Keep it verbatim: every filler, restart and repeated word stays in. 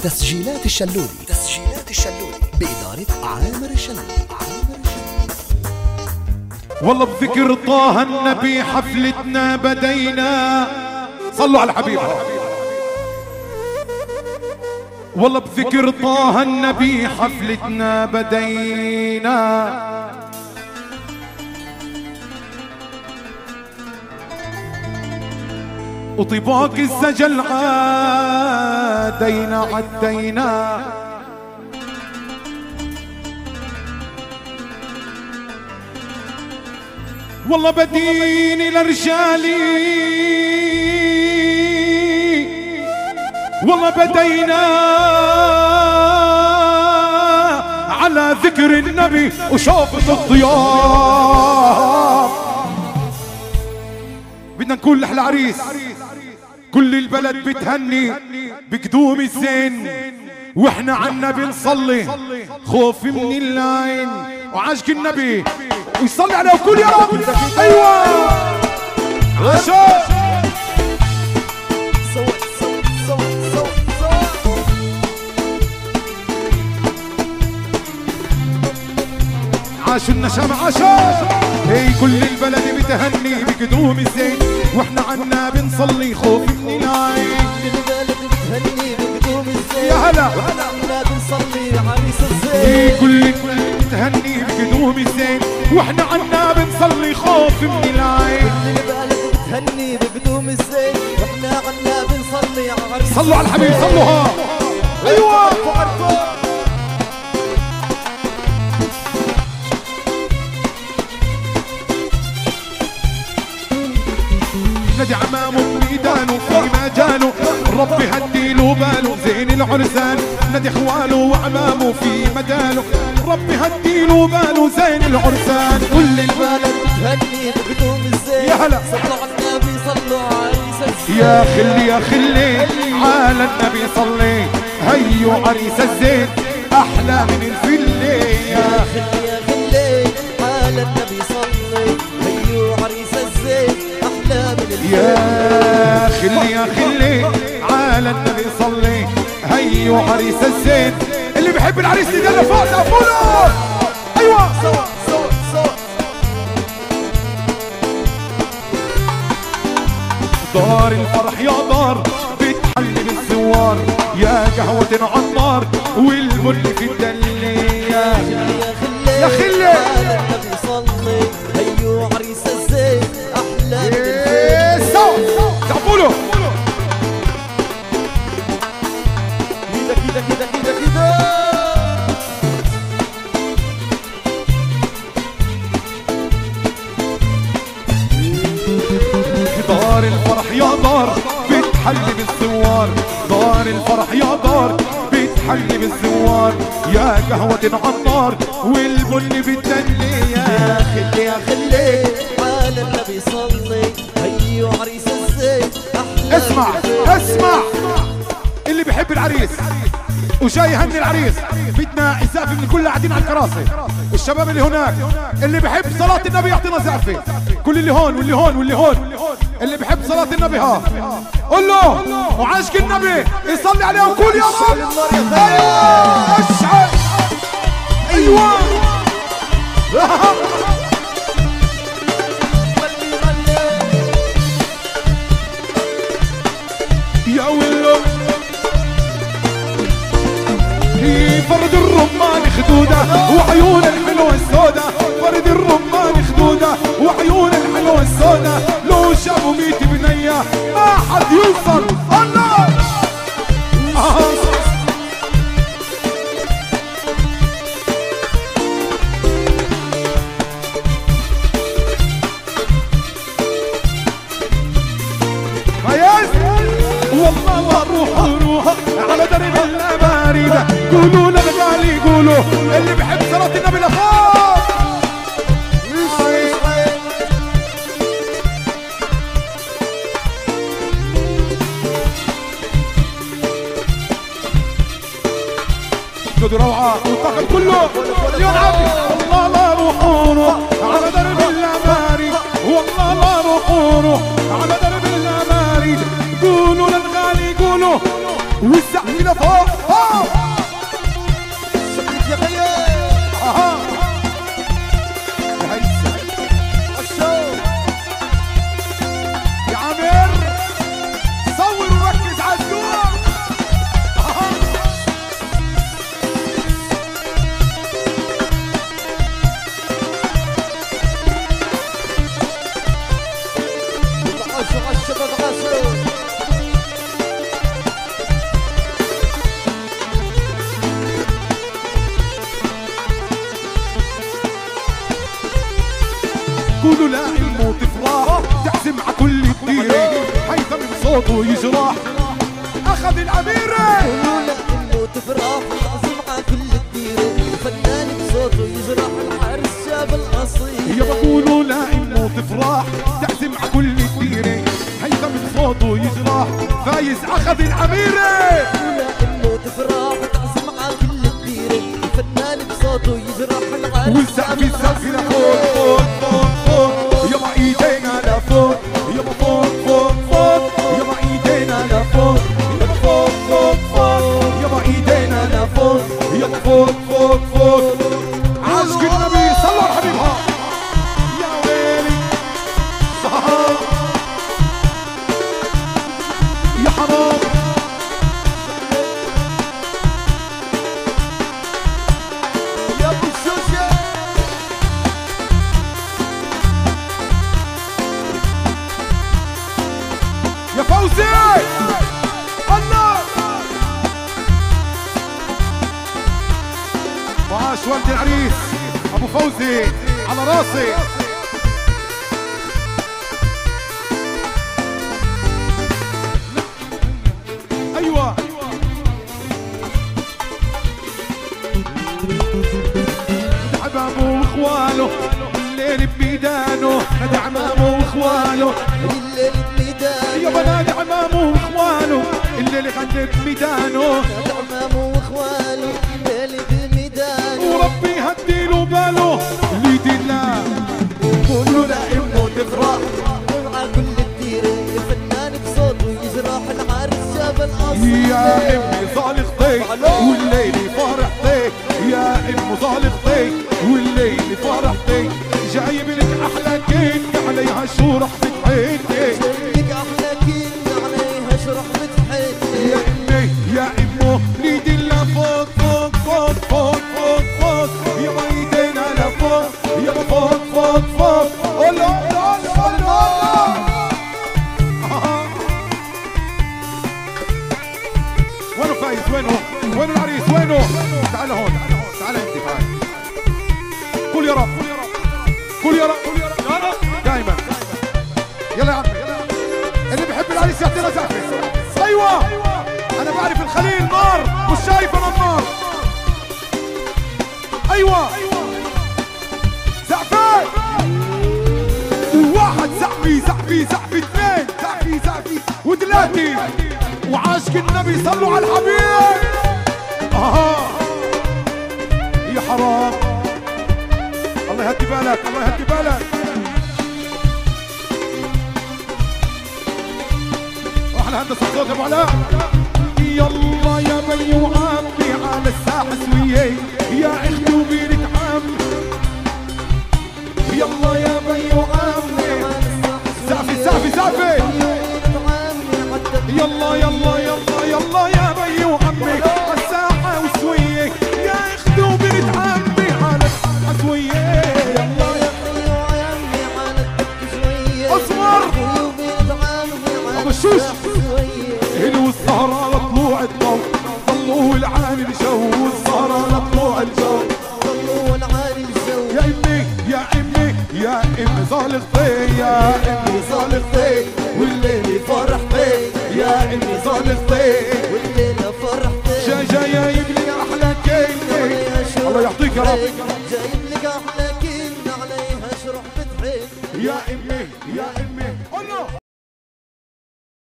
تسجيلات الشلولي تسجيلات الشلولي بإدارة عامر الشلولي. والله بذكر طه النبي حفلتنا بدينا، صلوا على الحبيب. والله بذكر طه النبي حفلتنا بدينا، وطباق السجل عادينا عدينا، والله بديني لرجالي، والله بدينا على ذكر النبي وشوفة الضياف. بدنا نقول لأحلى عريس كل البلد بتهني بقدوم الزين، واحنا عنا بنصلي خوف من العين وعاشق النبي ويصلي عليه وكل يا رب. ايوه عشان عاشوا النشامة عاشوا. هي كل البلد بتهني بقدوم الزين، واحنا عنا بنصلي خوف من العين. كل البلد بتهني بقدوم الزين، يا هلا واحنا عنا بنصلي عريس الزين. هي كل البلد بتهني بقدوم الزين، واحنا عنا بنصلي خوف من العين. كل البلد بتهني بقدوم الزين، واحنا عنا بنصلي عريس. صلوا على الحبيب صلوا. ها ايوه نادي عمامه بميدانه في مجاله، ربي هديله باله زين العرسان. نادي اخواله وعمامه في مجاله، ربي هديله باله زين العرسان. كل البلد بتهني بقدوم الزين، يا هلا صلوا على النبي صلوا عريس الزين. يا خلي يا خلي على النبي صلي، هيو عريس الزين احلى من الفلي. يا خلي يا خلي على النبي صلي، هيو عريس الزين احلى من الفل. يا خلي يا خلي على النبي صلي، هيو عريس الزين. اللي بيحب العريس يدلع فوق سقفوله. ايوه سوا سوا سوا. دار الفرح يا دار بتحلي بالزوار، يا قهوة عالنار والبن في الدلية. يا خلي يا خلي على النبي صلي، هيو عريس الزين احلى من الفل. سوا سقفوله. كده كده كده كده كده. دار الفرح يا دار بتحلي بالزوار، دار الفرح يا دار بتحلي بالزوار، يا قهوة عالنار والبن بالدلية. يا خلي يا خلي على النبي صلي، هيو عريس الزين احلى. اسمع اسمع اللي بيحب العريس وجاي يهني العريس، بدنا زقف من كل قاعدين على الكراسي. الشباب اللي هناك اللي بيحب صلاة النبي يعطينا زقفة. كل اللي هون واللي هون واللي هون اللي بيحب صلاة النبي ها قول له وعاشق النبي يصلي عليه وكل يا رب. ايوه اشعل ايوه يا ولو فرد الرمان خدودة وعيون الحلوة السودة، فرد الرمان خدودة وعيون الحلوة السودة. لو شافوا ميت بنية ما حد يوصل. الله آه. والله ما روح روح على درب الأباريدة، قولوا للغالي قولوا اللي بحب صلاة النبي لفوق. جدو روعة والطاقم كله مليون عافية. والله لا روح روح على درب الأباريدة، والله لا روح روح على درب الأباريدة. قولوا للغالي قولوا والسقف لفوق فوق. شكلك يا غير اها يا هيثم الشوق يا عامر صور وركز على الدور. اها عاشوا الشباب عاشوا. قولوا لا الموت فراح تعزم على كل الديرة هيثم صوته يجرح اخذ الاميرة. قولوا لا الموت فراح تعزم على كل الديرة الفنان بصوته يجرح الحارس شاب الاصيل. يا بقولوا لا الموت فراح تعزم على كل الديرة هيثم صوته يجرح فايز اخذ الاميرة. قولوا لا الموت فراح تعزم على كل الديرة الفنان بصوته يجرح الحارس والسقف السقف لفوق فوق فوق فوق يلا ايدينا لفوق يلا فوق فوق فوق يلا ايدينا لفوق يلا فوق فوق فوق يلا ايدينا لفوق يلا فوق فوق فوق. عاشق النبي صلوا على حبيبها يا ويلي صهار يا حرام. يا ابو الشوشة يا فوزي الله وعاش والد العريس ابو فوزي على راسي. ايوه عمامه واخواله الليل بميدانه نادي عمامه واخواله الليل بميدانه يا بنادي عمامه واخواله الليل غنى بميدانه عمامه واخواله الليل بميدانه وربي هديله باله ليدي الله. قولوا لا الموت فراح مع كل الديرة الفنان بصوته يجرح العارس شاب الاصيل. يا امي صالحتي والليل فرحتي يا امي صالحتي والليل فرحتي جايب لك احلى كيك عليها شو رحمة عيني. لك احلى كلمة عليها شرحمة حياتي. يا امي يا امه نيدي الله فوق فوق فوق فوق فوق فوق يابا ايدينا لفوق يابا فوق فوق فوق. الله الله الله الله. وينه فايز وينه وينه العريس وينه؟ تعال هون تعال انت تعال. قول يا رب قول يا رب قول يا رب يا رب دايما. يلا يا عمي يلا اللي بحب العريس يعطينا زقفه. ايوه انا بعرف الخليل نار مش شايف انا النار. ايوه زقفه واحد زقفي زقفي زقفي اثنين زقفي زقفي وثلاثه وعاشق النبي صلوا على الحبيب. اها يا حرام الله يهدي بالك الله يهدي بالك. واحلى هندسه الصوت يا ابو علاء. يلا يا بي وعمي على الساحه سويه يا اختي وبينك عم. يلا يا بي وعمي زعفي زعفي زعفي. يلا يلا يلا يلا يا بي وعمي على الساحه وسويه يا اختي وبنت عمي على الساحه سويه. يلا يا بي وعمي على الدك شوية. اصبر وبنت عمي على ابو الشوش شوية. هلو السهرة لطلوع الضو ضلوا العالي الجو السهرة لطلوع الجو ضلوا العالي الجو. يا امي يا امي يا امي صالحتي يا امي صالحتي والليل فرحتي يا امي صالحتي والليلة فرحتي. جا جا جايب لي احلى كيك الله يعطيك يا رب. جايب لك احلى